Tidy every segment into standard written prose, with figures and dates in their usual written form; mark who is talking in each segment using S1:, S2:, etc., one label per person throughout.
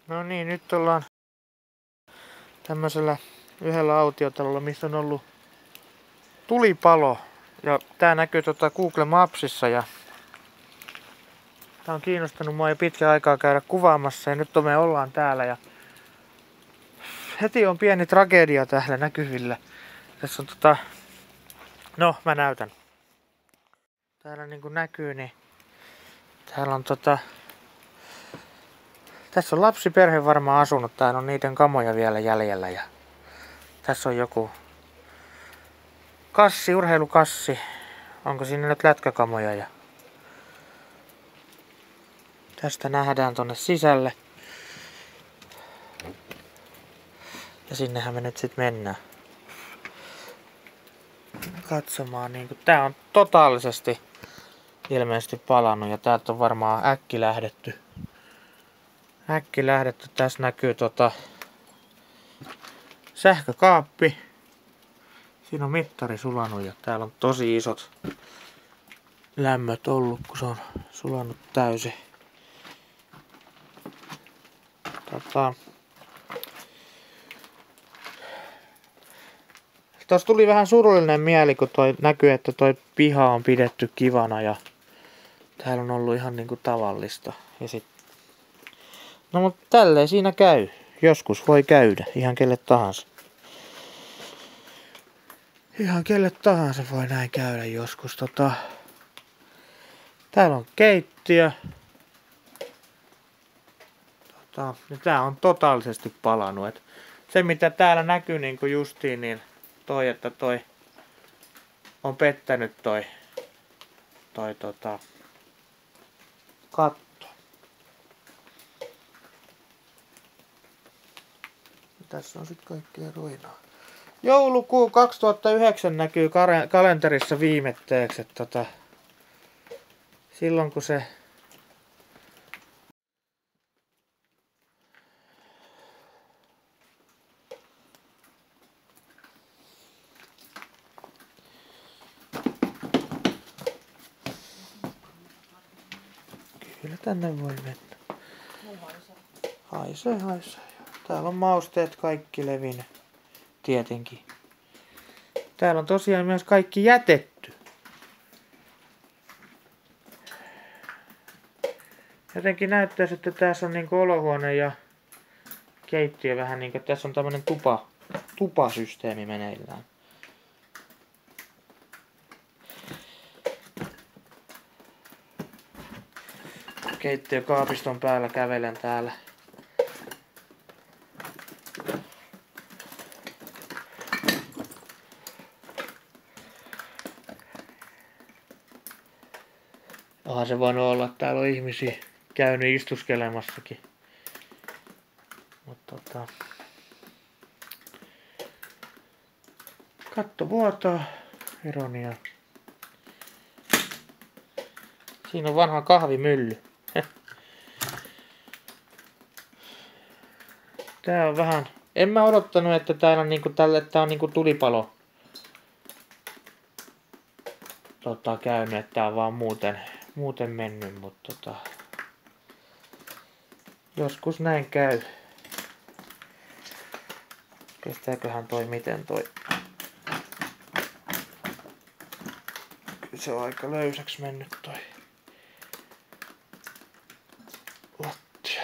S1: No niin, nyt ollaan tämmöisellä yhdellä autiotalolla, missä on ollut tulipalo. Ja tää näkyy Google Mapsissa ja tää on kiinnostanut mua jo pitkän aikaa käydä kuvaamassa ja nyt me ollaan täällä ja heti on pieni tragedia täällä näkyvillä. Tässä on no mä näytän. Täällä niinku näkyy, niin täällä on tässä on lapsiperhe varmaan asunut. Täällä on niiden kamoja vielä jäljellä ja tässä on joku kassi, urheilukassi. Onko siinä nyt lätkäkamoja ja tästä nähdään tonne sisälle. Ja sinnehän me nyt sit mennään katsomaan. Tää on totaalisesti ilmeisesti palannut ja täältä on varmaan äkki lähdetty. Tässä näkyy sähkökaappi. Siinä on mittari sulanut ja täällä on tosi isot lämmöt ollut, kun se on sulanut täysin. Tuossa tuli vähän surullinen mieli, kun näkyy, että toi piha on pidetty kivana ja täällä on ollut ihan niinku tavallista. Ja no mutta tälleen siinä käy. Joskus voi käydä ihan kelle tahansa. Ihan kelle tahansa voi näin käydä joskus. Täällä on keittiö. Ja tää on totaalisesti palannut. Se mitä täällä näkyy niinku justiin, niin että toi on pettänyt toi katto. Tässä on sit kaikkea ruinaa. Joulukuu 2009 näkyy kalenterissa viimetteeksi, että silloin kun se kyllä tänne voi mennä. Haisee. Täällä on mausteet kaikki levinnyt. Tietenkin. Täällä on tosiaan myös kaikki jätetty. Jotenkin näyttäisi, että tässä on niinku olohuone ja keittiö vähän niinku, tässä on tämmönen tupasysteemi meneillään. Keittiökaapiston päällä kävelen täällä. Onhan se voinut olla, että täällä on ihmisiä käynyt istuskelemassakin. Mutta katto vuotaa. Ironia. Siinä on vanha kahvimylly. Tää on vähän. En mä odottanut, että täällä on niinku tää on niinku tulipalo. Käynyt, että tää on vaan muuten mennyt, mutta joskus näin käy. Kestääköhän miten toi. Kyllä se on aika löysäksi mennyt toi lattia.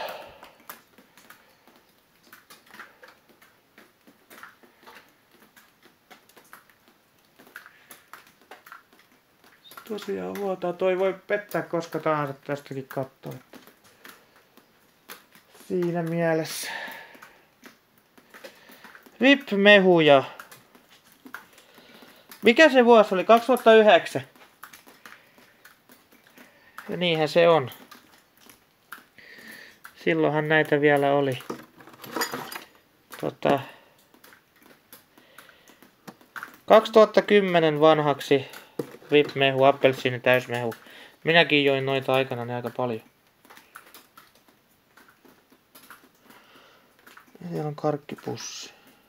S1: Tosiaan vuotaa. Toi voi pettää koska tahansa tästäkin kattoo. Siinä mielessä. VIP-mehuja. Mikä se vuosi oli? 2009. Ja niinhän se on. Silloinhan näitä vielä oli. 2010 vanhaksi. VIP-mehu, appelsiini, täysmehu. Minäkin join noita aikana aika paljon. Ja siellä on karkkipussi.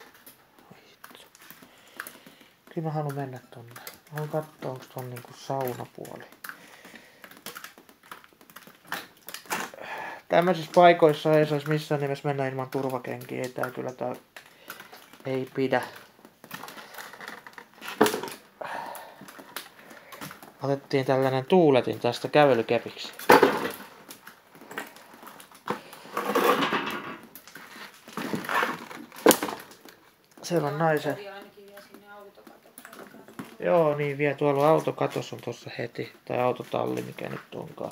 S1: Kyllä mä haluan mennä tonne. Mä haluan katsoa, onko ton niinku saunapuoli. tämmöisissä paikoissa ei saisi missään nimessä mennä ilman turvakenkiä. Ei tää kyllä ei pidä. Otettiin tällainen tuuletin tästä kävelykepiksi. Siellä on naisen. Joo, niin vie tuolla autokatos on tossa heti. Tai autotalli, mikä nyt onkaan.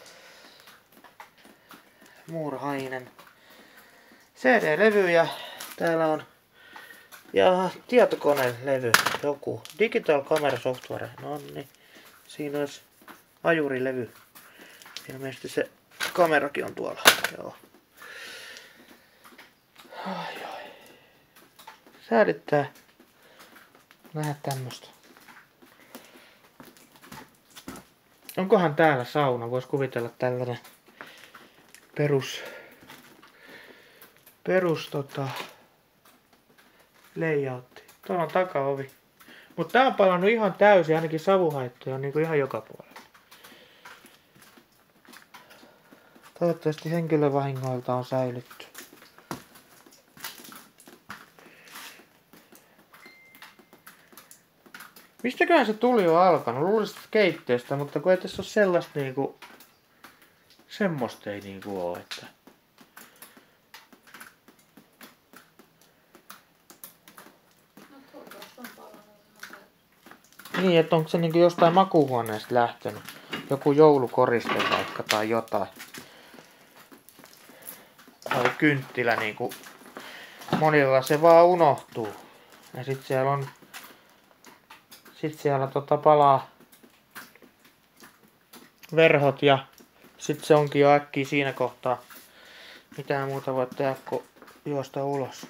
S1: Muurahainen. CD-levyjä. Täällä on. Ja tietokonelevy. Joku. Digital Camera Software. No niin. Siinä olisi ajurilevy. Ilmeisesti se kamerakin on tuolla. Joo. Ai. Säädittää nähdä tämmöstä. Onkohan täällä sauna? Vois kuvitella tällainen perus layoutti. Tuolla on takaovi. Mut tää on palannut ihan täysin, ainakin savuhaittoja on niinku ihan joka puolella. Toivottavasti henkilövahingoilta on säilytty. Mistäköhän se tuli on alkanut? Luulisin keittiöstä, mutta kun ei tässä ole sellaista niinku. Semmoista ei niinku oo, että. Niin, että onko se niinku jostain makuuhuoneesta lähtenyt? Joku joulukoriste vaikka tai jotain. Tai kynttilä niinku. Monilla se vaan unohtuu. Ja sit siellä on. Sitten siellä palaa verhot ja sitten se onkin jo äkkiä siinä kohtaa. Mitään muuta voi tehdä kuin juosta ulos.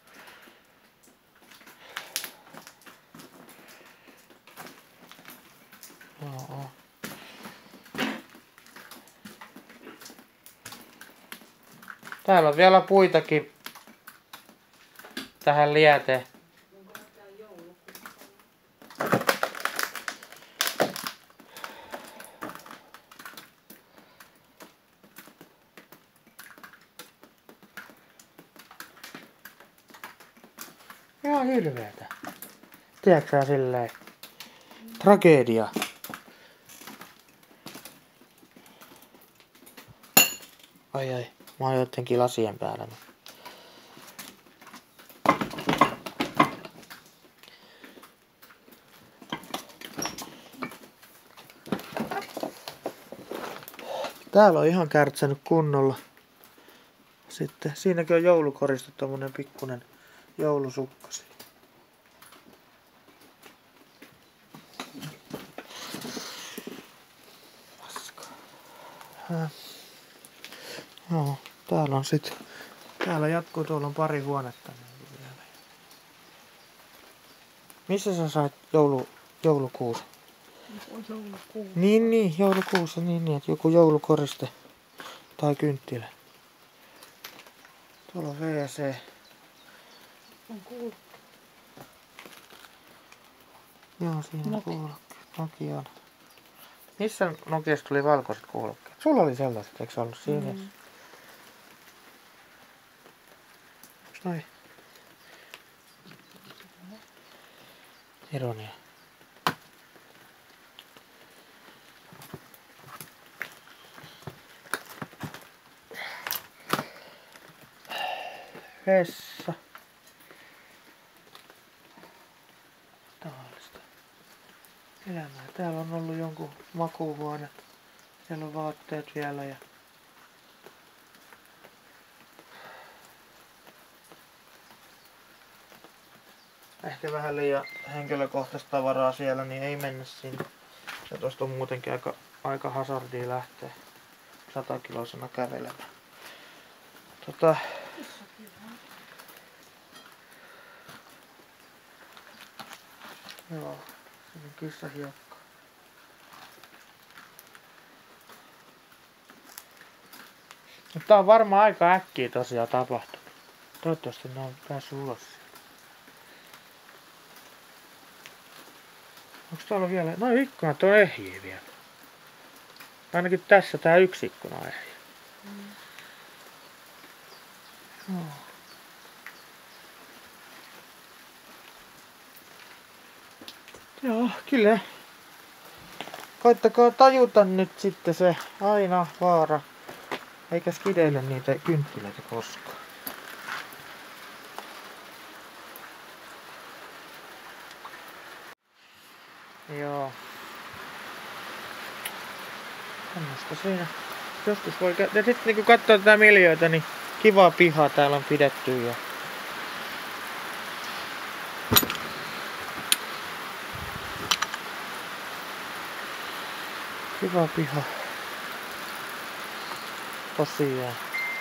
S1: Joo. Täällä on vielä puitakin tähän lieteen. Ihan hirveetä. Tiedätkö sä silleen? Tragedia. Ai. Mä oon jotenkin lasien päällä. Täällä on ihan kärtsänyt kunnolla. Sitten siinäkin on joulukoriste, tommonen pikkunen joulusukka. Joo, täällä on sit. Täällä jatkuu, tuolla on pari huonetta. Missä sä sait joulukuusi? Joulukuusi. Niin, joulukuusi, niin, että joku joulukoriste tai kynttilä. Tuolla on WC.
S2: On kuulokkeet.
S1: Joo, siinä on kuulokkeet. Nokia on. Missä Nokiasta tuli valkoiset kuulokkeet? Sulla oli sellaiset, eikö ollut siinä? Onks noin? Ironia. Vessa. Tavallista elämää. Täällä on ollut jonkun makuuhuone. Siellä on vaatteet vielä ja ehkä vähän liian henkilökohtaista tavaraa siellä, niin ei mennä sinne. Ja tosta on muutenkin aika hazardia lähteä 100-kilosena kävelemään. Joo, siinä on kissahiekka. Mutta tää on varmaan aika äkkiä tosiaan tapahtunut. Toivottavasti ne on päässyt ulos. Onks täällä vielä? No ikkunat on ehjiä vielä. Ainakin tässä tää yksi ikkuna on ehjiä. Joo, kyllä. Koittakaa tajuta nyt sitten se aina vaara. Eikä skideille niitä kynttilöitä koskaan. Joo. Tämmöstä siinä. Joskus voi ja sitten niinku katsoo tätä miljöötä, niin kiva piha täällä on pidetty. Ja kiva piha. Tosiaan.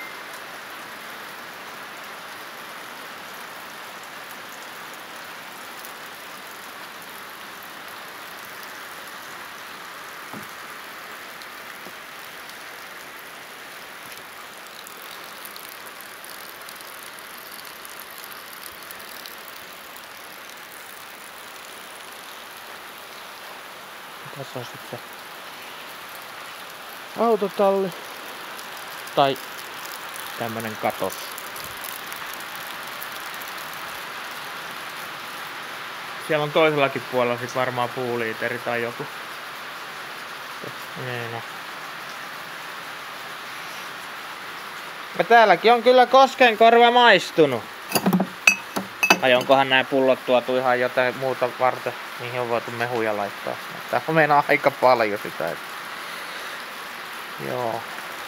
S1: Tässä on sitten autotalli. Tai tämmönen katos. Siellä on toisellakin puolella sit varmaan puuliiteri tai joku. Niin on. Ja täälläkin on kyllä koskenkorva maistunut. Tai onkohan nämä pullot tuotu ihan jotain muuta varten, mihin on voitu mehuja laittaa. Tää on meinaa aika paljon sitä. Että joo.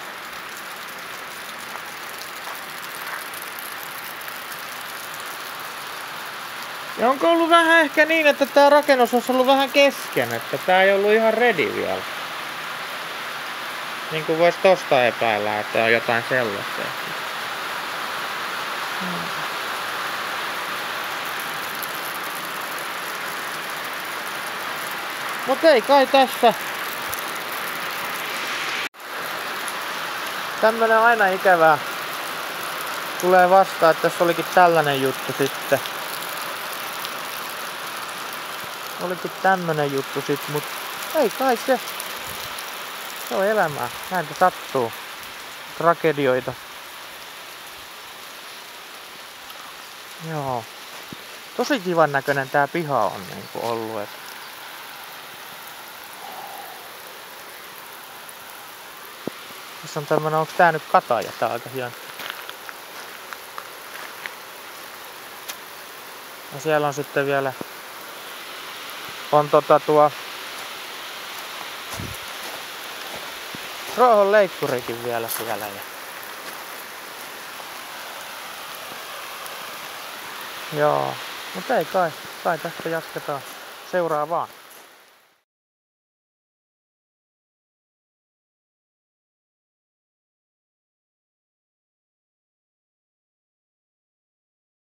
S1: Ja onko ollut vähän ehkä niin, että tää rakennus olisi ollut vähän kesken, että tää ei ollut ihan ready vielä. Niin kuin vois tosta epäillä, että on jotain sellaista. Mut ei kai tässä. Tämmönen aina ikävää tulee vastaan, että tässä olikin tällainen juttu sitten. Olikin tämmönen juttu sit, mut ei kai se. Se on elämää. Näitä sattuu. Tragedioita. Joo. Tosi kivan näköinen tää piha on niinku ollut. Et tässä on tämmönen, onks tää nyt kataja? Tää on aika hieno. Ja siellä on sitten vielä on tuo ruohon leikkurikin vielä siellä. Ja joo, mutta ei kai tästä jatketaan seuraavaan.